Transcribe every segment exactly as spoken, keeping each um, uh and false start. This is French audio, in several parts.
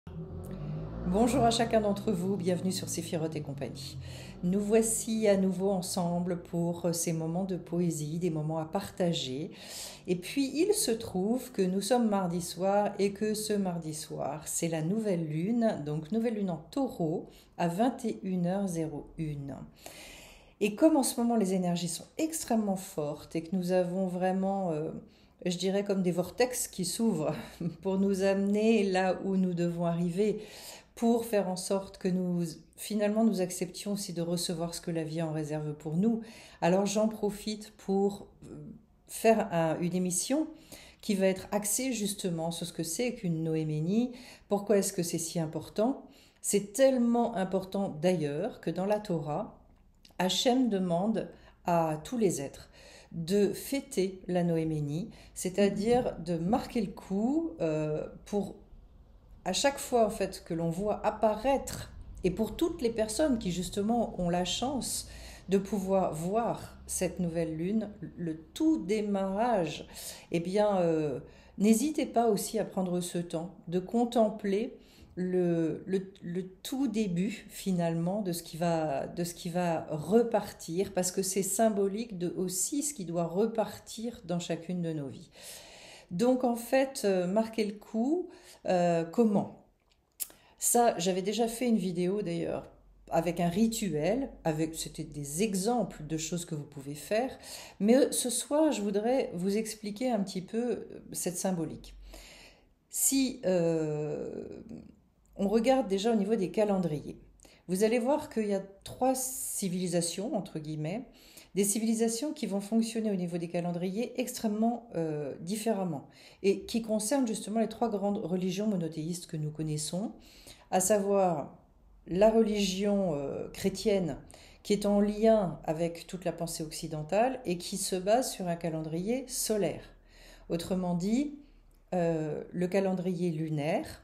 Bonjour à chacun d'entre vous, bienvenue sur Séphiroth et compagnie. Nous voici à nouveau ensemble pour ces moments de poésie, des moments à partager. Et puis il se trouve que nous sommes mardi soir et que ce mardi soir, c'est la nouvelle lune, donc nouvelle lune en taureau à vingt et une heures zéro un. Et comme en ce moment les énergies sont extrêmement fortes et que nous avons vraiment, euh, je dirais, comme des vortex qui s'ouvrent pour nous amener là où nous devons arriver, pour faire en sorte que nous, finalement, nous acceptions aussi de recevoir ce que la vie en réserve pour nous. Alors j'en profite pour faire un- une émission qui va être axée justement sur ce que c'est qu'une noéménie, pourquoi est-ce que c'est si important. C'est tellement important d'ailleurs que dans la Torah, Hachem demande à tous les êtres de fêter la noéménie, c'est-à-dire de marquer le coup euh, pour à chaque fois en fait que l'on voit apparaître, et pour toutes les personnes qui justement ont la chance de pouvoir voir cette nouvelle lune, le tout démarrage, eh bien, euh, n'hésitez pas aussi à prendre ce temps de contempler le, le, le tout début finalement de ce qui va, de ce qui va repartir, parce que c'est symbolique de aussi ce qui doit repartir dans chacune de nos vies. Donc en fait, euh, marquer le coup, euh, comment? Ça, j'avais déjà fait une vidéo d'ailleurs avec un rituel, avec c'était des exemples de choses que vous pouvez faire. Mais euh, ce soir, je voudrais vous expliquer un petit peu euh, cette symbolique. Si euh, on regarde déjà au niveau des calendriers, vous allez voir qu'il y a trois civilisations, entre guillemets, des civilisations qui vont fonctionner au niveau des calendriers extrêmement euh, différemment et qui concernent justement les trois grandes religions monothéistes que nous connaissons, à savoir la religion euh, chrétienne qui est en lien avec toute la pensée occidentale et qui se base sur un calendrier solaire. Autrement dit, euh, le calendrier lunaire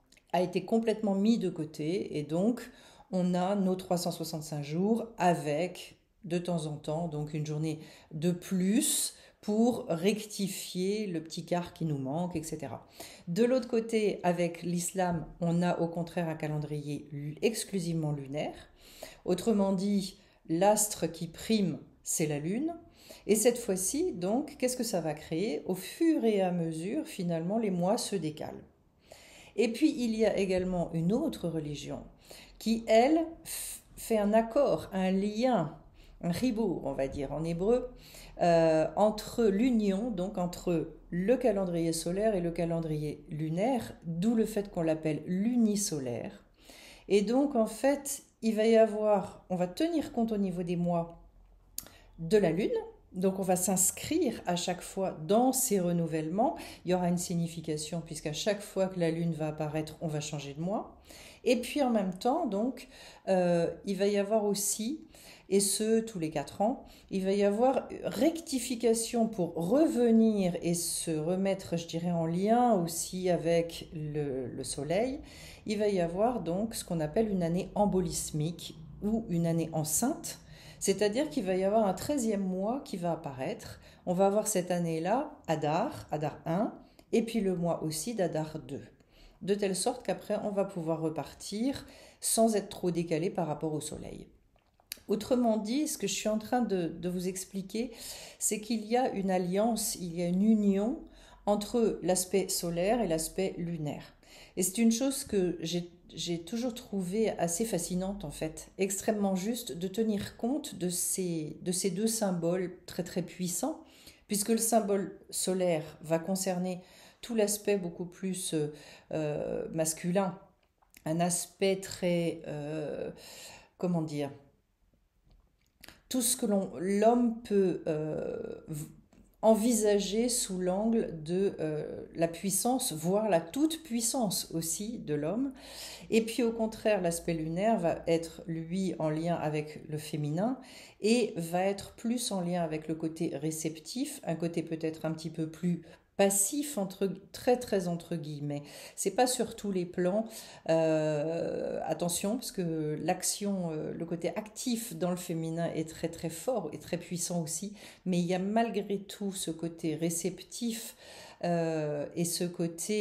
a été complètement mis de côté et donc on a nos trois cent soixante-cinq jours avec de temps en temps donc une journée de plus pour rectifier le petit quart qui nous manque, et cetera. De l'autre côté, avec l'islam, on a au contraire un calendrier exclusivement lunaire. Autrement dit, l'astre qui prime, c'est la lune. Et cette fois-ci, donc, qu'est-ce que ça va créer? Au fur et à mesure, finalement, les mois se décalent. Et puis il y a également une autre religion qui, elle, fait un accord, un lien, un ribour, on va dire en hébreu, euh, entre l'union, donc entre le calendrier solaire et le calendrier lunaire, d'où le fait qu'on l'appelle lunisolaire. Et donc en fait, il va y avoir, on va tenir compte au niveau des mois de la lune. Donc on va s'inscrire à chaque fois dans ces renouvellements. Il y aura une signification puisqu'à chaque fois que la lune va apparaître, on va changer de mois. Et puis en même temps, donc, euh, il va y avoir aussi, et ce tous les quatre ans, il va y avoir rectification pour revenir et se remettre, je dirais, en lien aussi avec le, le soleil. Il va y avoir donc ce qu'on appelle une année embolismique ou une année enceinte, c'est-à-dire qu'il va y avoir un treizième mois qui va apparaître. On va avoir cette année-là Adar, Adar un, et puis le mois aussi d'Adar deux. De telle sorte qu'après, on va pouvoir repartir sans être trop décalé par rapport au soleil. Autrement dit, ce que je suis en train de, de vous expliquer, c'est qu'il y a une alliance, il y a une union entre l'aspect solaire et l'aspect lunaire. Et c'est une chose que j'ai j'ai toujours trouvé assez fascinante en fait, extrêmement juste de tenir compte de ces, de ces deux symboles très très puissants, puisque le symbole solaire va concerner tout l'aspect beaucoup plus euh, euh, masculin, un aspect très, euh, comment dire, tout ce que l'homme peut euh, envisager sous l'angle de euh, la puissance, voire la toute-puissance aussi de l'homme. Et puis au contraire, l'aspect lunaire va être, lui, en lien avec le féminin et va être plus en lien avec le côté réceptif, un côté peut-être un petit peu plus passif, entre, très très entre guillemets. C'est pas sur tous les plans. Euh, attention, parce que l'action, euh, le côté actif dans le féminin est très très fort et très puissant aussi, mais il y a malgré tout ce côté réceptif euh, et ce côté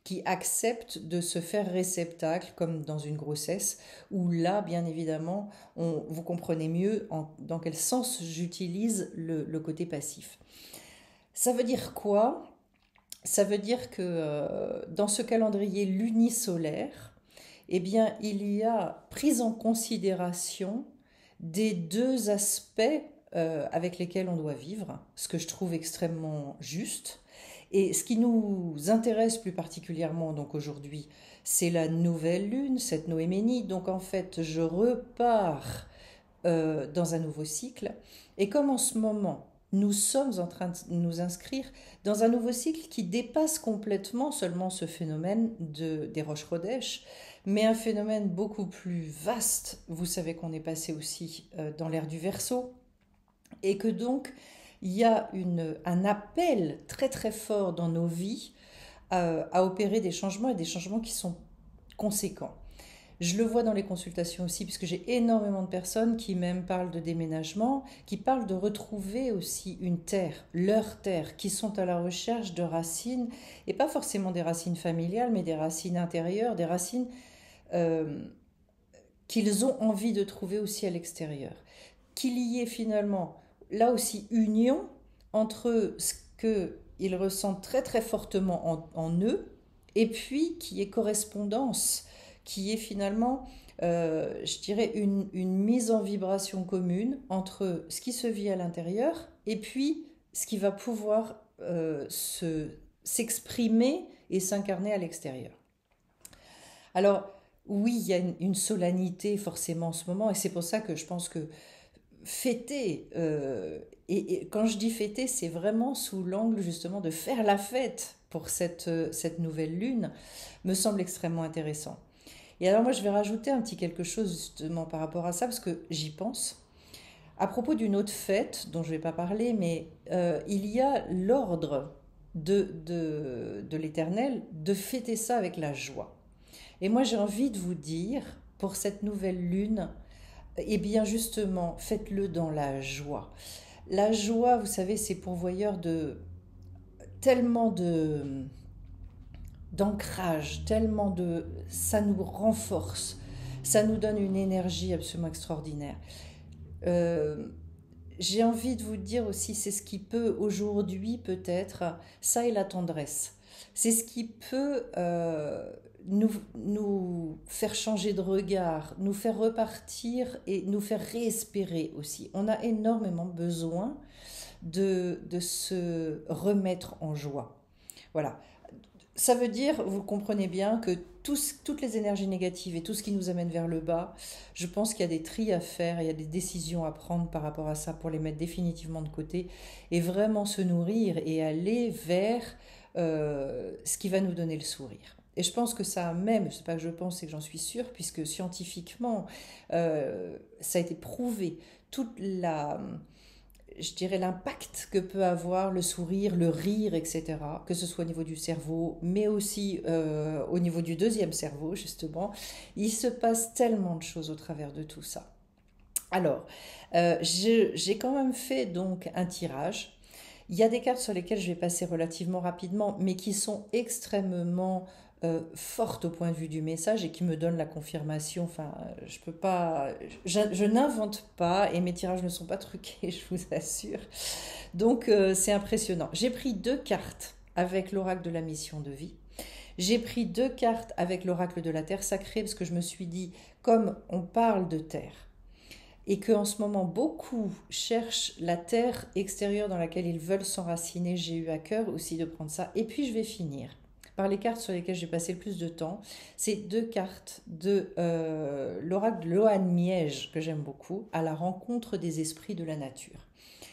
qui accepte de se faire réceptacle, comme dans une grossesse, où là, bien évidemment, on, vous comprenez mieux en, dans quel sens j'utilise le, le côté passif. Ça veut dire quoi? Ça veut dire que euh, dans ce calendrier lunisolaire, eh bien, il y a prise en considération des deux aspects euh, avec lesquels on doit vivre, ce que je trouve extrêmement juste. Et ce qui nous intéresse plus particulièrement donc aujourd'hui, c'est la nouvelle lune, cette noéménie. Donc en fait, je repars euh, dans un nouveau cycle. Et comme en ce moment, nous sommes en train de nous inscrire dans un nouveau cycle qui dépasse complètement seulement ce phénomène de, des roches Rodèche, mais un phénomène beaucoup plus vaste. Vous savez qu'on est passé aussi euh, dans l'ère du Verseau, et que donc il y a une, un appel très très fort dans nos vies euh, à opérer des changements, et des changements qui sont conséquents. Je le vois dans les consultations aussi, puisque j'ai énormément de personnes qui même parlent de déménagement, qui parlent de retrouver aussi une terre, leur terre, qui sont à la recherche de racines, et pas forcément des racines familiales, mais des racines intérieures, des racines euh, qu'ils ont envie de trouver aussi à l'extérieur. Qu'il y ait finalement, là aussi, union entre ce qu'ils ressentent très très fortement en, en eux, et puis qu'il y ait correspondance, qui est finalement, euh, je dirais, une, une mise en vibration commune entre ce qui se vit à l'intérieur et puis ce qui va pouvoir euh, se, s'exprimer et s'incarner à l'extérieur. Alors, oui, il y a une, une solennité forcément en ce moment, et c'est pour ça que je pense que fêter, euh, et, et quand je dis fêter, c'est vraiment sous l'angle justement de faire la fête pour cette, cette nouvelle lune, me semble extrêmement intéressant. Et alors moi, je vais rajouter un petit quelque chose justement par rapport à ça, parce que j'y pense. À propos d'une autre fête, dont je ne vais pas parler, mais euh, il y a l'ordre de, de, de l'Éternel de fêter ça avec la joie. Et moi, j'ai envie de vous dire, pour cette nouvelle lune, eh bien justement, faites-le dans la joie. La joie, vous savez, c'est pourvoyeur de tellement de d'ancrage, tellement de... ça nous renforce, ça nous donne une énergie absolument extraordinaire. Euh, j'ai envie de vous dire aussi, c'est ce qui peut aujourd'hui peut-être, ça et la tendresse, c'est ce qui peut euh, nous, nous faire changer de regard, nous faire repartir et nous faire réespérer aussi. On a énormément besoin de, de se remettre en joie. Voilà. Ça veut dire, vous comprenez bien, que tous, toutes les énergies négatives et tout ce qui nous amène vers le bas, je pense qu'il y a des tris à faire, il y a des décisions à prendre par rapport à ça pour les mettre définitivement de côté et vraiment se nourrir et aller vers euh, ce qui va nous donner le sourire. Et je pense que ça a même, c'est pas que je pense, c'est que j'en suis sûre, puisque scientifiquement, euh, ça a été prouvé, toute la... je dirais l'impact que peut avoir le sourire, le rire, et cetera, que ce soit au niveau du cerveau, mais aussi euh, au niveau du deuxième cerveau, justement. Il se passe tellement de choses au travers de tout ça. Alors, euh, je, j'ai quand même fait donc un tirage. Il y a des cartes sur lesquelles je vais passer relativement rapidement, mais qui sont extrêmement euh, fortes au point de vue du message et qui me donnent la confirmation. Enfin, je peux pas, je, je n'invente pas et mes tirages ne sont pas truqués, je vous assure. Donc, euh, c'est impressionnant. J'ai pris deux cartes avec l'oracle de la mission de vie. J'ai pris deux cartes avec l'oracle de la terre sacrée parce que je me suis dit, comme on parle de terre, et qu'en ce moment beaucoup cherchent la terre extérieure dans laquelle ils veulent s'enraciner, j'ai eu à cœur aussi de prendre ça. Et puis je vais finir par les cartes sur lesquelles j'ai passé le plus de temps. C'est deux cartes de euh, l'oracle de Loan Miège, que j'aime beaucoup, à la rencontre des esprits de la nature.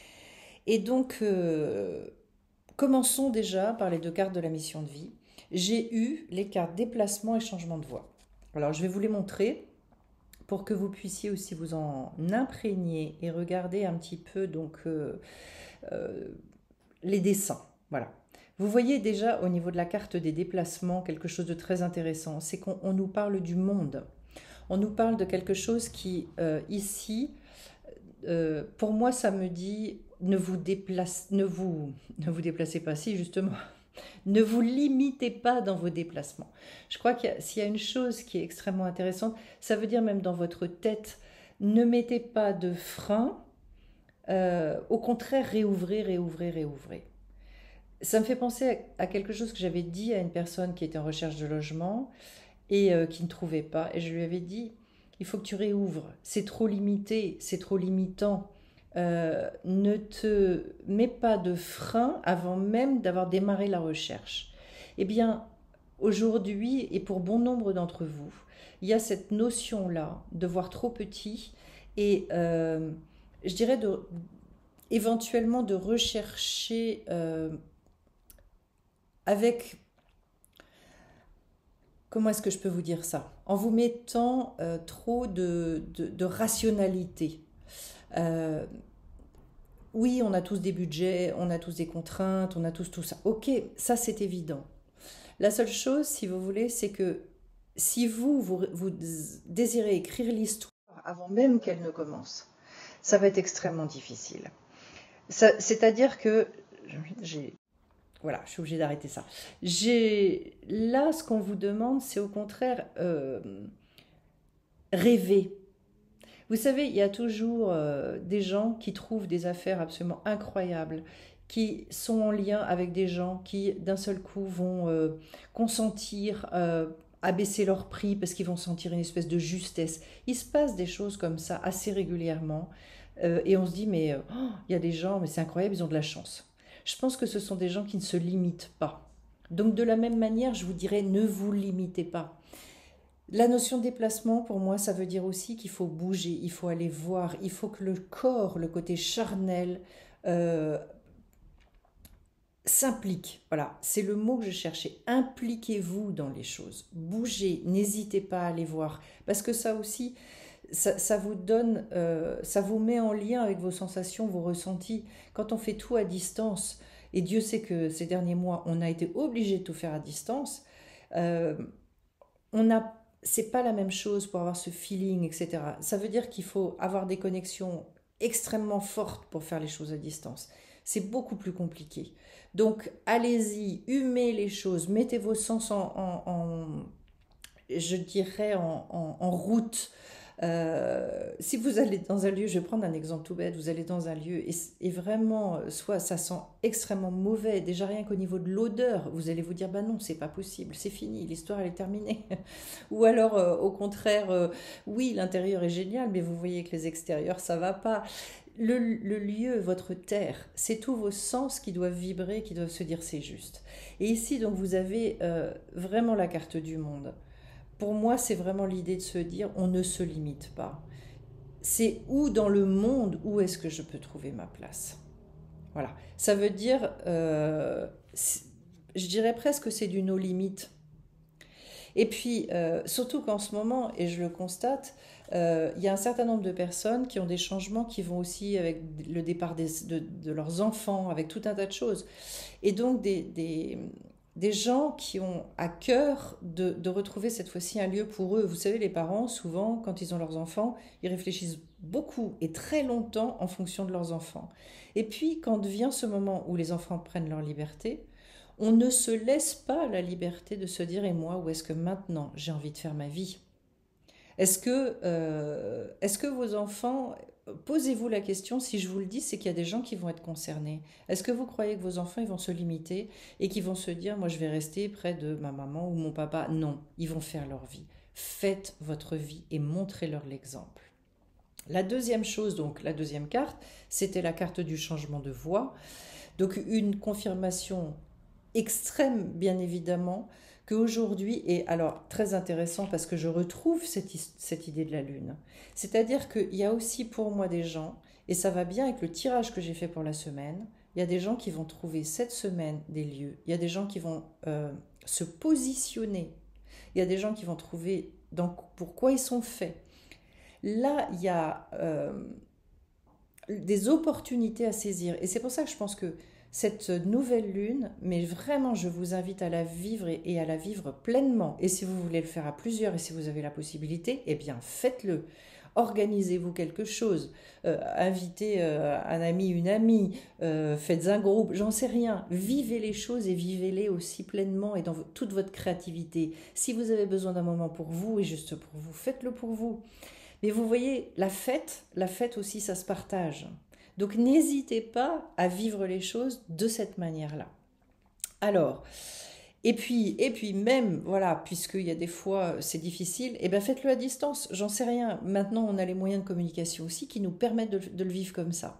Et donc, euh, commençons déjà par les deux cartes de la mission de vie. J'ai eu les cartes déplacement et changement de voie. Alors je vais vous les montrer pour que vous puissiez aussi vous en imprégner et regarder un petit peu donc euh, euh, les dessins. Voilà. Vous voyez déjà au niveau de la carte des déplacements quelque chose de très intéressant, c'est qu'on on nous parle du monde. On nous parle de quelque chose qui, euh, ici, euh, pour moi, ça me dit ne vous, déplace, ne vous, ne vous déplacez pas, si justement, Ne vous limitez pas dans vos déplacements. Je crois qu'il y a, s'il y a une chose qui est extrêmement intéressante, ça veut dire même dans votre tête, ne mettez pas de frein, euh, au contraire, réouvrez, réouvrez, réouvrez. Ça me fait penser à, à quelque chose que j'avais dit à une personne qui était en recherche de logement et euh, qui ne trouvait pas. Et je lui avais dit, il faut que tu réouvres, c'est trop limité, c'est trop limitant. Euh, ne te mets pas de frein avant même d'avoir démarré la recherche. Eh bien, aujourd'hui, et pour bon nombre d'entre vous, il y a cette notion-là de voir trop petit et euh, je dirais de, éventuellement de rechercher euh, avec, comment est-ce que je peux vous dire ça? En vous mettant euh, trop de, de, de rationalité. Euh, oui, on a tous des budgets, on a tous des contraintes, on a tous tout ça. Ok, ça c'est évident. La seule chose, si vous voulez, c'est que si vous, vous, vous désirez écrire l'histoire avant même qu'elle ne commence, ça va être extrêmement difficile. Ça- C'est-à-dire que j'ai, voilà, je suis obligée d'arrêter ça. J'ai là, ce qu'on vous demande, c'est au contraire euh, rêver. Vous savez, il y a toujours euh, des gens qui trouvent des affaires absolument incroyables, qui sont en lien avec des gens qui, d'un seul coup, vont euh, consentir euh, à baisser leur prix parce qu'ils vont sentir une espèce de justesse. Il se passe des choses comme ça assez régulièrement euh, et on se dit, mais euh, oh, il y a des gens, mais c'est incroyable, ils ont de la chance. Je pense que ce sont des gens qui ne se limitent pas. Donc de la même manière, je vous dirais, ne vous limitez pas. La notion de déplacement, pour moi, ça veut dire aussi qu'il faut bouger, il faut aller voir, il faut que le corps, le côté charnel, euh, s'implique. Voilà, c'est le mot que je cherchais. Impliquez-vous dans les choses. Bougez, n'hésitez pas à aller voir. Parce que ça aussi, ça, ça vous donne, euh, ça vous met en lien avec vos sensations, vos ressentis. Quand on fait tout à distance, et Dieu sait que ces derniers mois, on a été obligé de tout faire à distance, euh, on a, c'est pas la même chose pour avoir ce feeling, et cetera. Ça veut dire qu'il faut avoir des connexions extrêmement fortes pour faire les choses à distance. C'est beaucoup plus compliqué. Donc, allez-y, humez les choses, mettez vos sens en, en- en- je dirais, en, en- en route. Euh, si vous allez dans un lieu, je vais prendre un exemple tout bête, vous allez dans un lieu et, et vraiment, euh, soit ça sent extrêmement mauvais, déjà rien qu'au niveau de l'odeur, vous allez vous dire, bah non, c'est pas possible, c'est fini, l'histoire elle est terminée. Ou alors, euh, au contraire, euh, oui, l'intérieur est génial, mais vous voyez que les extérieurs, ça va pas. Le, le lieu, votre terre, c'est tous vos sens qui doivent vibrer, qui doivent se dire c'est juste. Et ici, donc, vous avez euh, vraiment la carte du monde. Pour moi, c'est vraiment l'idée de se dire on ne se limite pas. C'est où dans le monde, où est-ce que je peux trouver ma place? Voilà. Ça veut dire, euh, je dirais presque que c'est du no limite. Et puis, euh, surtout qu'en ce moment, et je le constate, euh, il y a un certain nombre de personnes qui ont des changements qui vont aussi avec le départ des- de, de leurs enfants, avec tout un tas de choses. Et donc des, des, des gens qui ont à cœur de, de retrouver cette fois-ci un lieu pour eux. Vous savez, les parents, souvent, quand ils ont leurs enfants, ils réfléchissent beaucoup et très longtemps en fonction de leurs enfants. Et puis, quand vient ce moment où les enfants prennent leur liberté, on ne se laisse pas la liberté de se dire, et moi, où est-ce que maintenant j'ai envie de faire ma vie? Est-ce que, euh, est-ce que vos enfants, posez-vous la question, si je vous le dis, c'est qu'il y a des gens qui vont être concernés. Est-ce que vous croyez que vos enfants, ils vont se limiter et qu'ils vont se dire, moi je vais rester près de ma maman ou mon papa? Non, ils vont faire leur vie. Faites votre vie et montrez-leur l'exemple. La deuxième chose, donc la deuxième carte, c'était la carte du changement de voie. Donc une confirmation extrême, bien évidemment, qu'aujourd'hui, et alors très intéressant parce que je retrouve cette, cette idée de la Lune, c'est-à-dire qu'il y a aussi pour moi des gens, et ça va bien avec le tirage que j'ai fait pour la semaine, il y a des gens qui vont trouver cette semaine des lieux, il y a des gens qui vont euh, se positionner, il y a des gens qui vont trouver dans, pourquoi ils sont faits. Là, il y a euh, des opportunités à saisir. Et c'est pour ça que je pense que cette nouvelle lune, mais vraiment je vous invite à la vivre et, et à la vivre pleinement. Et si vous voulez le faire à plusieurs et si vous avez la possibilité, eh bien faites-le. organisez-vous quelque chose, euh, invitez euh, un ami, une amie, euh, faites un groupe, j'en sais rien. Vivez les choses et vivez-les aussi pleinement et dans toute votre créativité. Si vous avez besoin d'un moment pour vous et juste pour vous, faites-le pour vous. Mais vous voyez, la fête, la fête aussi, ça se partage. Donc n'hésitez pas à vivre les choses de cette manière-là. Alors, et puis, et puis même, voilà, puisqu'il y a des fois c'est difficile, et bien faites-le à distance, j'en sais rien. Maintenant, on a les moyens de communication aussi qui nous permettent de, de le vivre comme ça.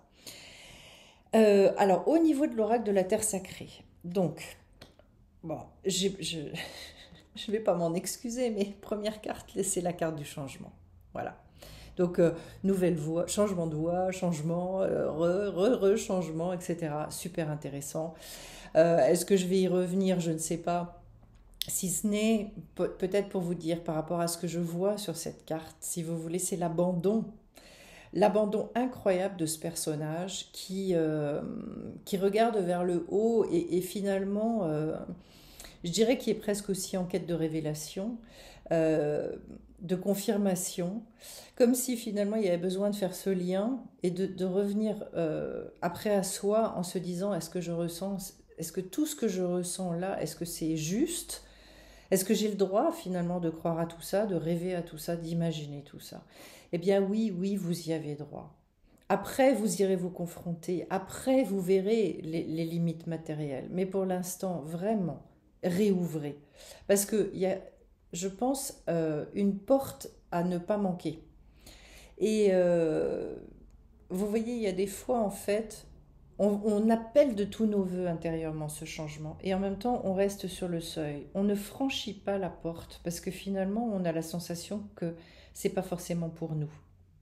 Euh, alors, au niveau de l'oracle de la Terre sacrée, donc, bon, j'ai- je ne vais pas m'en excuser, mais première carte, c'est la carte du changement. Voilà. Donc, euh, nouvelle voix, changement de voix, changement, euh, re, re, re, changement, et cetera. Super intéressant. Euh, Est-ce que je vais y revenir? Je ne sais pas. Si ce n'est pe- peut-être pour vous dire par rapport à ce que je vois sur cette carte, si vous voulez, c'est l'abandon. L'abandon incroyable de ce personnage qui, euh, qui regarde vers le haut et, et finalement, euh, je dirais qu'il est presque aussi en quête de révélation, euh, de confirmation, comme si finalement il y avait besoin de faire ce lien et de, de revenir euh, après à soi en se disant est-ce que je ressens, est-ce que tout ce que je ressens là, est-ce que c'est juste? Est-ce que j'ai le droit finalement de croire à tout ça, de rêver à tout ça, d'imaginer tout ça? Eh bien oui, oui, vous y avez droit. Après, vous irez vous confronter, après, vous verrez les, les limites matérielles. Mais pour l'instant, vraiment, réouvrez. Parce qu'il y a, je pense, euh, une porte à ne pas manquer. Et euh, vous voyez, il y a des fois, en fait, on, on appelle de tous nos voeux intérieurement ce changement. Et en même temps, on reste sur le seuil. On ne franchit pas la porte parce que finalement, on a la sensation que c'est pas forcément pour nous.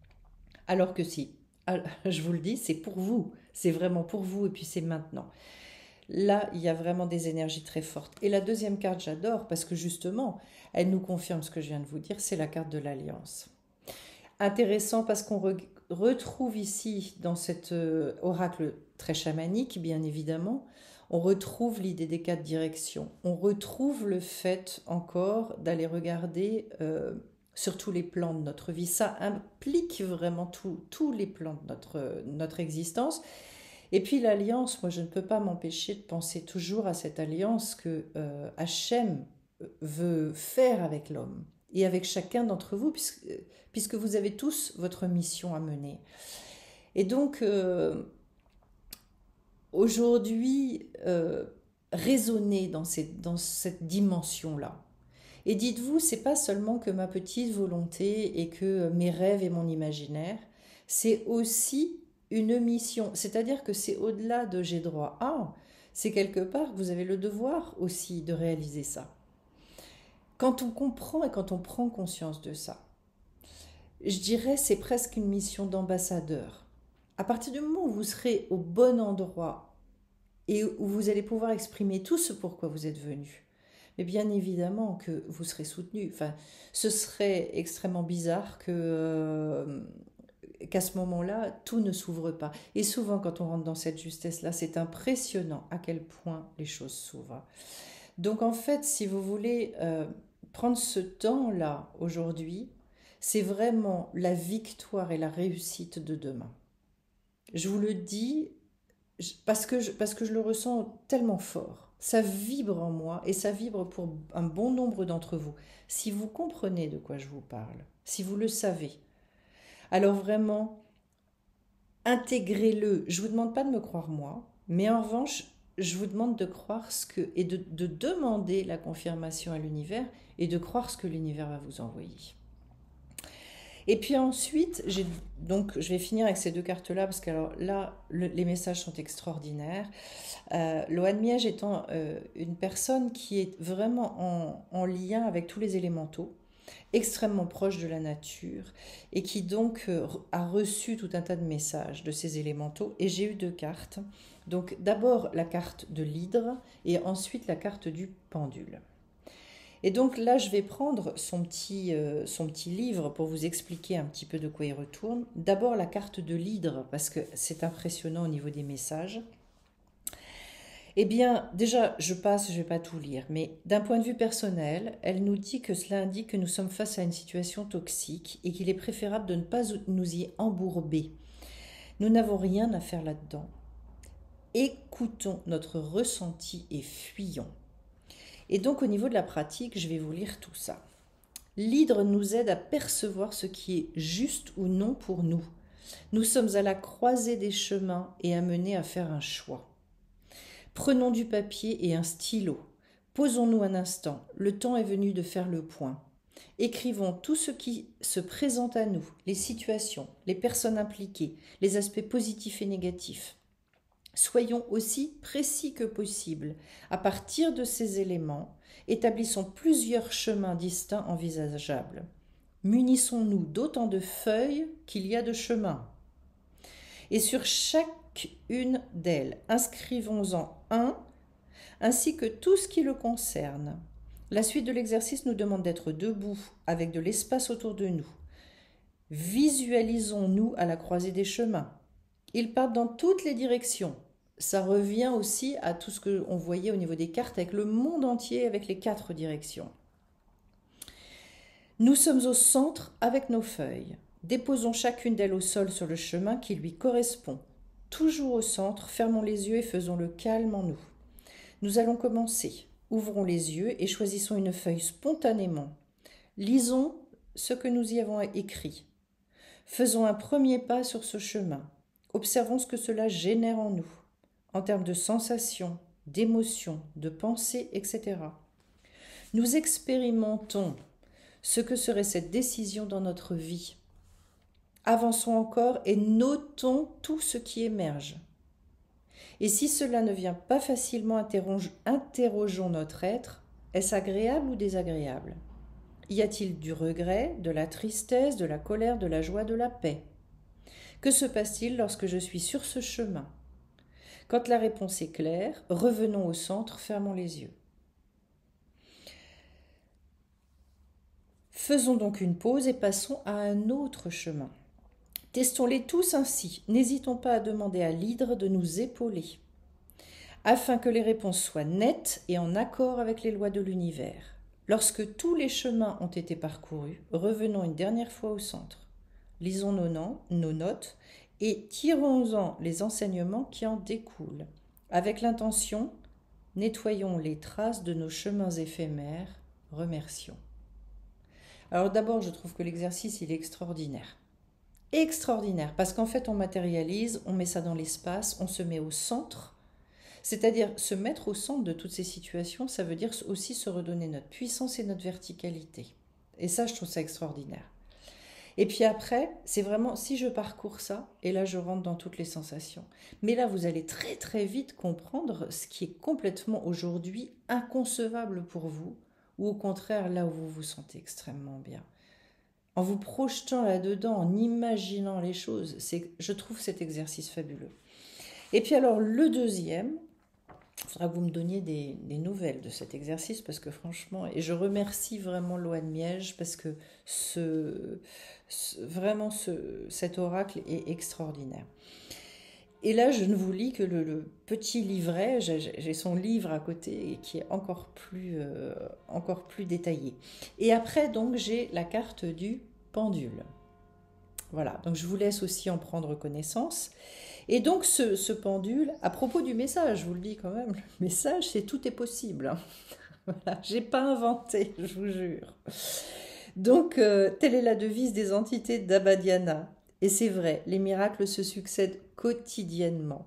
Alors que si, je vous le dis, c'est pour vous. C'est vraiment pour vous et puis c'est maintenant. Là, il y a vraiment des énergies très fortes. Et la deuxième carte, j'adore parce que justement, elle nous confirme ce que je viens de vous dire, c'est la carte de l'alliance. Intéressant parce qu'on re- retrouve ici, dans cet euh, oracle très chamanique, bien évidemment, on retrouve l'idée des quatre directions. On retrouve le fait encore d'aller regarder euh, sur tous les plans de notre vie. Ça implique vraiment tout- tous les plans de notre, notre existence. Et puis l'alliance, moi je ne peux pas m'empêcher de penser toujours à cette alliance que euh, Hachem veut faire avec l'homme et avec chacun d'entre vous, puisque, puisque vous avez tous votre mission à mener. Et donc, euh, aujourd'hui, euh, raisonnez dans, ces, dans cette dimension-là. Et dites-vous, c'est pas seulement que ma petite volonté et que mes rêves et mon imaginaire, c'est aussi une mission. C'est-à-dire que c'est au-delà de j'ai droit à, c'est quelque part que vous avez le devoir aussi de réaliser ça. Quand on comprend et quand on prend conscience de ça, je dirais c'est presque une mission d'ambassadeur. À partir du moment où vous serez au bon endroit et où vous allez pouvoir exprimer tout ce pourquoi vous êtes venu, mais bien évidemment que vous serez soutenu. Enfin, ce serait extrêmement bizarre que euh, qu'à ce moment-là, tout ne s'ouvre pas. Et souvent, quand on rentre dans cette justesse-là, c'est impressionnant à quel point les choses s'ouvrent. Donc en fait, si vous voulez euh, prendre ce temps-là aujourd'hui, c'est vraiment la victoire et la réussite de demain. Je vous le dis parce que je, parce que je le ressens tellement fort. Ça vibre en moi et ça vibre pour un bon nombre d'entre vous. Si vous comprenez de quoi je vous parle, si vous le savez, alors vraiment, intégrez-le. Je ne vous demande pas de me croire moi, mais en revanche, je vous demande de croire ce que et de, de demander la confirmation à l'univers et de croire ce que l'univers va vous envoyer. Et puis ensuite, j'ai, donc je vais finir avec ces deux cartes-là parce que alors là, le, les messages sont extraordinaires. Euh, Loan Miège étant euh, une personne qui est vraiment en, en lien avec tous les élémentaux, extrêmement proche de la nature et qui donc euh, a reçu tout un tas de messages de ces élémentaux. Et j'ai eu deux cartes. Donc d'abord la carte de l'hydre et ensuite la carte du pendule. Et donc là, je vais prendre son petit, euh, son petit livre pour vous expliquer un petit peu de quoi il retourne. D'abord la carte de l'hydre, parce que c'est impressionnant au niveau des messages. Eh bien, déjà, je passe, je ne vais pas tout lire, mais d'un point de vue personnel, elle nous dit que cela indique que nous sommes face à une situation toxique et qu'il est préférable de ne pas nous y embourber. Nous n'avons rien à faire là-dedans. Écoutons notre ressenti et fuyons. Et donc, au niveau de la pratique, je vais vous lire tout ça. L'hydre nous aide à percevoir ce qui est juste ou non pour nous. Nous sommes à la croisée des chemins et amenés à faire un choix. Prenons du papier et un stylo. Posons-nous un instant. Le temps est venu de faire le point. Écrivons tout ce qui se présente à nous, les situations, les personnes impliquées, les aspects positifs et négatifs. Soyons aussi précis que possible. À partir de ces éléments, établissons plusieurs chemins distincts envisageables. Munissons-nous d'autant de feuilles qu'il y a de chemins. Et sur chacune d'elles, inscrivons-en un, ainsi que tout ce qui le concerne. La suite de l'exercice nous demande d'être debout, avec de l'espace autour de nous. Visualisons-nous à la croisée des chemins. Ils partent dans toutes les directions. Ça revient aussi à tout ce qu'on voyait au niveau des cartes avec le monde entier, avec les quatre directions. Nous sommes au centre avec nos feuilles. Déposons chacune d'elles au sol sur le chemin qui lui correspond. Toujours au centre, fermons les yeux et faisons le calme en nous. Nous allons commencer. Ouvrons les yeux et choisissons une feuille spontanément. Lisons ce que nous y avons écrit. Faisons un premier pas sur ce chemin. Observons ce que cela génère en nous, en termes de sensations, d'émotions, de pensées, et cetera. Nous expérimentons ce que serait cette décision dans notre vie. Avançons encore et notons tout ce qui émerge. Et si cela ne vient pas facilement, interrogeons notre être. Est-ce agréable ou désagréable? Y a-t-il du regret, de la tristesse, de la colère, de la joie, de la paix? Que se passe-t-il lorsque je suis sur ce chemin? Quand la réponse est claire, revenons au centre, fermons les yeux. Faisons donc une pause et passons à un autre chemin. Testons-les tous ainsi. N'hésitons pas à demander à l'hydre de nous épauler, afin que les réponses soient nettes et en accord avec les lois de l'univers. Lorsque tous les chemins ont été parcourus, revenons une dernière fois au centre. Lisons nos, noms, nos notes et tirons-en les enseignements qui en découlent. Avec l'intention, nettoyons les traces de nos chemins éphémères, remercions. Alors d'abord, je trouve que l'exercice, il est extraordinaire. Extraordinaire, parce qu'en fait, on matérialise, on met ça dans l'espace, on se met au centre. C'est-à-dire, se mettre au centre de toutes ces situations, ça veut dire aussi se redonner notre puissance et notre verticalité. Et ça, je trouve ça extraordinaire. Et puis après, c'est vraiment, si je parcours ça, et là je rentre dans toutes les sensations. Mais là, vous allez très très vite comprendre ce qui est complètement aujourd'hui inconcevable pour vous, ou au contraire là où vous vous sentez extrêmement bien. En vous projetant là-dedans, en imaginant les choses, c'est, je trouve cet exercice fabuleux. Et puis alors le deuxième, il faudra que vous me donniez des, des nouvelles de cet exercice parce que franchement, et je remercie vraiment Loane Miège parce que ce, ce, vraiment ce, cet oracle est extraordinaire. Et là, je ne vous lis que le, le petit livret, j'ai, j'ai son livre à côté qui est encore plus, euh, encore plus détaillé. Et après, donc, j'ai la carte du pendule. Voilà, donc je vous laisse aussi en prendre connaissance. Et donc ce, ce pendule, à propos du message, je vous le dis quand même, le message c'est tout est possible. Voilà, j'ai pas inventé, je vous jure. Donc euh, telle est la devise des entités d'Abadiana. Et c'est vrai, les miracles se succèdent quotidiennement.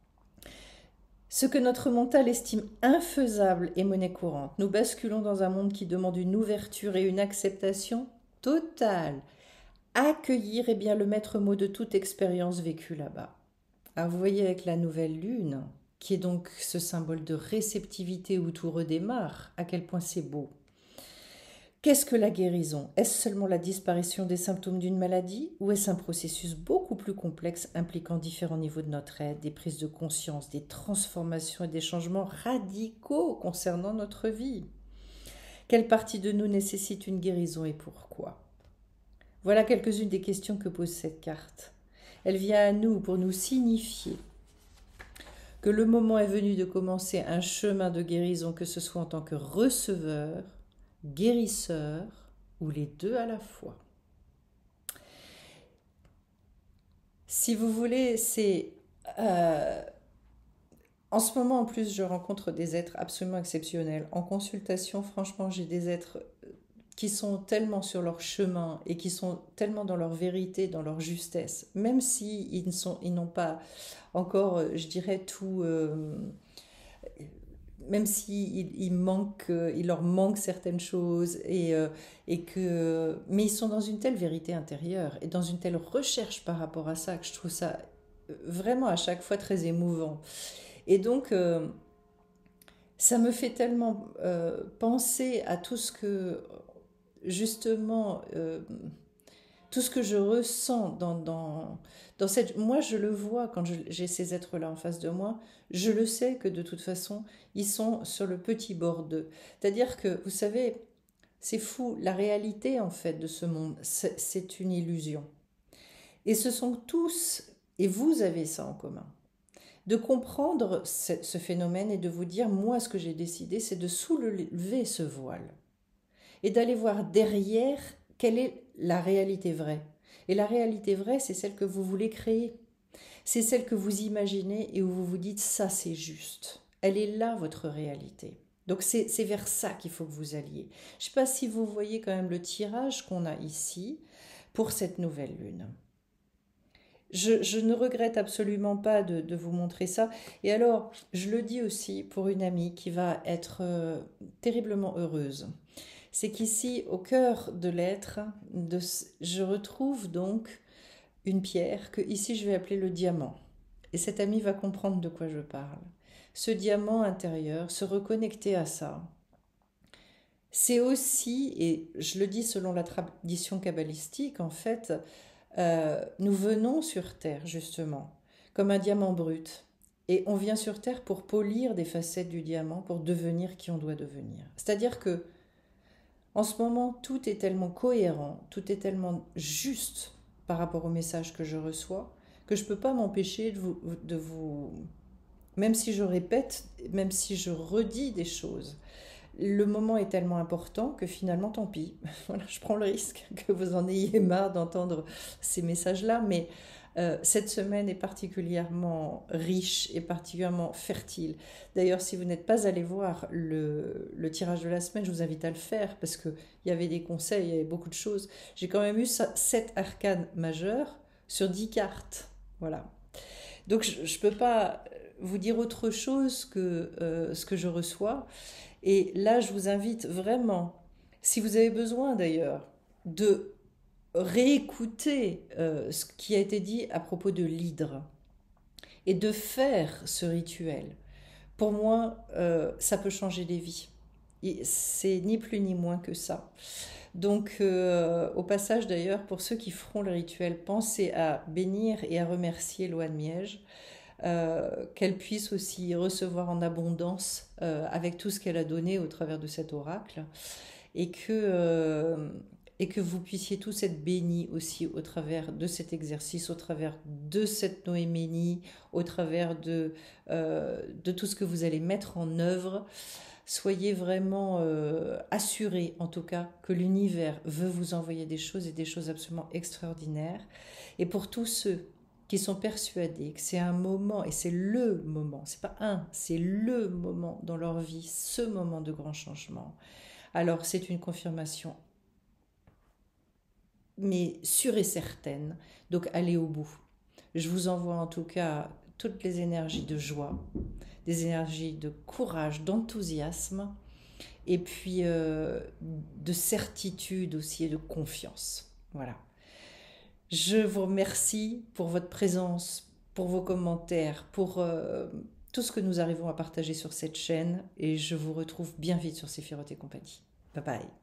Ce que notre mental estime infaisable est monnaie courante. Nous basculons dans un monde qui demande une ouverture et une acceptation totale. Accueillir est bien le maître mot de toute expérience vécue là-bas. Alors vous voyez avec la nouvelle lune, qui est donc ce symbole de réceptivité où tout redémarre, à quel point c'est beau. Qu'est-ce que la guérison? Est-ce seulement la disparition des symptômes d'une maladie ou est-ce un processus beaucoup plus complexe impliquant différents niveaux de notre être, des prises de conscience, des transformations et des changements radicaux concernant notre vie? Quelle partie de nous nécessite une guérison et pourquoi? Voilà quelques-unes des questions que pose cette carte. Elle vient à nous pour nous signifier que le moment est venu de commencer un chemin de guérison, que ce soit en tant que receveur, guérisseur ou les deux à la fois. Si vous voulez, c'est... Euh, en ce moment, en plus, je rencontre des êtres absolument exceptionnels. En consultation, franchement, j'ai des êtres qui sont tellement sur leur chemin et qui sont tellement dans leur vérité, dans leur justesse, même si ils ne sont, ils n'ont pas encore, je dirais, tout, euh, même si il, il manque, il leur manque certaines choses et, euh, et que, mais ils sont dans une telle vérité intérieure et dans une telle recherche par rapport à ça que je trouve ça vraiment à chaque fois très émouvant. Et donc, euh, ça me fait tellement euh, penser à tout ce que justement, euh, tout ce que je ressens dans, dans, dans cette... Moi, je le vois quand je- j'ai ces êtres-là en face de moi, je le sais que de toute façon, ils sont sur le petit bord d'eux. C'est-à-dire que, vous savez, c'est fou, la réalité en fait de ce monde, c'est c'est une illusion. Et ce sont tous, et vous avez ça en commun, de comprendre ce, ce phénomène et de vous dire, moi, ce que j'ai décidé, c'est de soulever ce voile et d'aller voir derrière quelle est la réalité vraie. Et la réalité vraie, c'est celle que vous voulez créer. C'est celle que vous imaginez et où vous vous dites ça c'est juste. Elle est là votre réalité. Donc c'est c'est vers ça qu'il faut que vous alliez. Je ne sais pas si vous voyez quand même le tirage qu'on a ici pour cette nouvelle lune. Je, je ne regrette absolument pas de, de vous montrer ça. Et alors, je le dis aussi pour une amie qui va être euh, terriblement heureuse. C'est qu'ici, au cœur de l'être, de, je retrouve donc une pierre que ici je vais appeler le diamant. Et cette amie va comprendre de quoi je parle. Ce diamant intérieur, se reconnecter à ça, c'est aussi, et je le dis selon la tradition kabbalistique, en fait, euh, nous venons sur Terre, justement, comme un diamant brut. Et on vient sur Terre pour polir des facettes du diamant, pour devenir qui on doit devenir. C'est-à-dire que en ce moment, tout est tellement cohérent, tout est tellement juste par rapport au message que je reçois, que je ne peux pas m'empêcher de vous, de vous... Même si je répète, même si je redis des choses, le moment est tellement important que finalement, tant pis. Voilà, je prends le risque que vous en ayez marre d'entendre ces messages-là, mais euh, cette semaine est particulièrement riche et particulièrement fertile. D'ailleurs, si vous n'êtes pas allé voir le, le tirage de la semaine, je vous invite à le faire parce qu'il y avait des conseils, il y avait beaucoup de choses. J'ai quand même eu sept arcanes majeures sur dix cartes. Voilà. Donc, je ne peux pas vous dire autre chose que euh, ce que je reçois. Et là, je vous invite vraiment, si vous avez besoin d'ailleurs, de réécouter euh, ce qui a été dit à propos de l'hydre et de faire ce rituel. Pour moi, euh, ça peut changer des vies. C'est ni plus ni moins que ça. Donc, euh, au passage d'ailleurs, pour ceux qui feront le rituel, pensez à bénir et à remercier l'oie de Miège, euh, qu'elle puisse aussi recevoir en abondance euh, avec tout ce qu'elle a donné au travers de cet oracle, et que, euh, et que vous puissiez tous être bénis aussi au travers de cet exercice, au travers de cette noéménie, au travers de, euh, de tout ce que vous allez mettre en œuvre. Soyez vraiment euh, assurés, en tout cas, que l'univers veut vous envoyer des choses et des choses absolument extraordinaires. Et pour tous ceux qui sont persuadés que c'est un moment, et c'est le moment, c'est pas un, c'est le moment dans leur vie, ce moment de grand changement, alors c'est une confirmation, mais sûre et certaine, donc allez au bout. Je vous envoie en tout cas toutes les énergies de joie, des énergies de courage, d'enthousiasme, et puis euh, de certitude aussi et de confiance. Voilà. Je vous remercie pour votre présence, pour vos commentaires, pour euh, tout ce que nous arrivons à partager sur cette chaîne, et je vous retrouve bien vite sur Séphiroth et compagnie. Bye bye.